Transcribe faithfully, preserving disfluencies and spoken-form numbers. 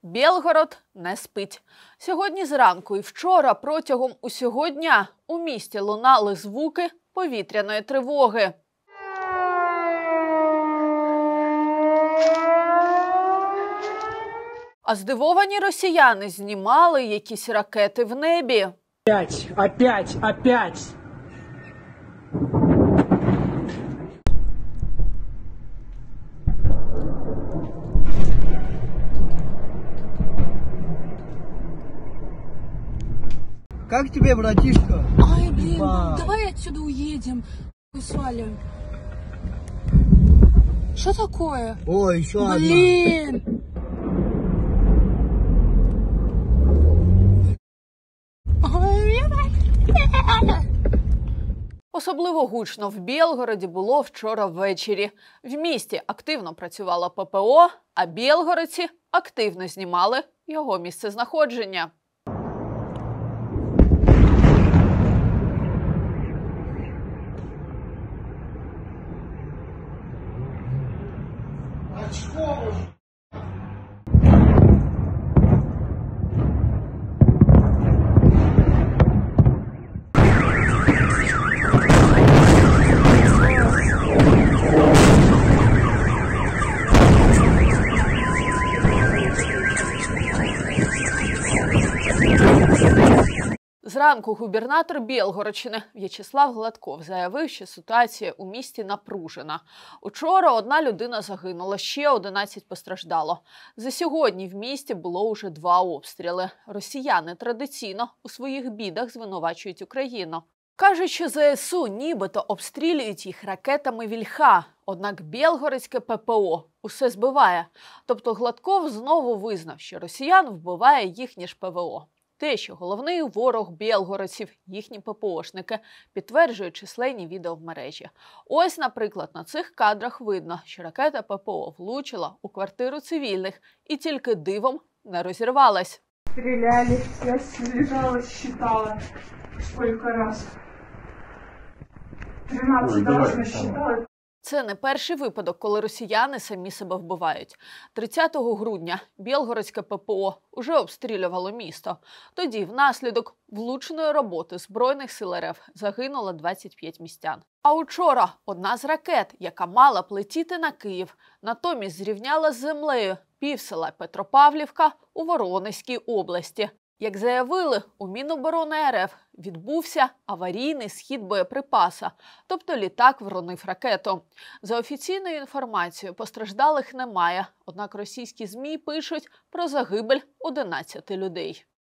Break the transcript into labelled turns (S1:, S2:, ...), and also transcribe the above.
S1: Білгород не спить. Сьогодні зранку і вчора протягом усього дня у місті лунали звуки повітряної тривоги. А здивовані росіяни знімали якісь ракети в небі.
S2: Опять, опять, опять.
S3: Как тебе, братишка?
S4: Ай, блин,
S3: Ба.
S4: давай отсюда уедем. Свалим. Что такое?
S3: О, еще одна.
S4: Блин.
S1: Особливо гучно в Білгороді було вчора ввечері. В місті активно працювало Пе Пе О, а білгородці активно знімали його місцезнаходження. Зранку губернатор Білгородщини В'ячеслав Гладков заявив, що ситуація у місті напружена. Учора одна людина загинула, ще одинадцять постраждало. За сьогодні в місті було уже два обстріли. Росіяни традиційно у своїх бідах звинувачують Україну. Кажуть, що Зе Ес У нібито обстрілюють їх ракетами Вільха. Однак білгородське Пе Пе О усе збиває. Тобто Гладков знову визнав, що росіян вбиває їхнє ж Пе Ве О. Те, що головний ворог білгородців – їхні Пе Пе Ошники, підтверджують численні відео в мережі. Ось, наприклад, на цих кадрах видно, що ракета Пе Пе О влучила у квартиру цивільних і тільки дивом не розірвалась.
S5: Стреляли, я лежала, считала, сколько раз. тринадцать раз насчитала.
S1: Це не перший випадок, коли росіяни самі себе вбивають. тридцятого грудня білгородське Пе Пе О уже обстрілювало місто. Тоді внаслідок влучної роботи Збройних сил Ер Еф загинуло двадцять п'ять містян. А учора одна з ракет, яка мала б летіти на Київ, натомість зрівняла з землею півсела Петропавлівка у Воронезькій області. Як заявили, у Міноборони Ер Еф відбувся аварійний схід боєприпаса, тобто літак вронив ракету. За офіційною інформацією, постраждалих немає, однак російські ЗМІ пишуть про загибель одинадцяти людей.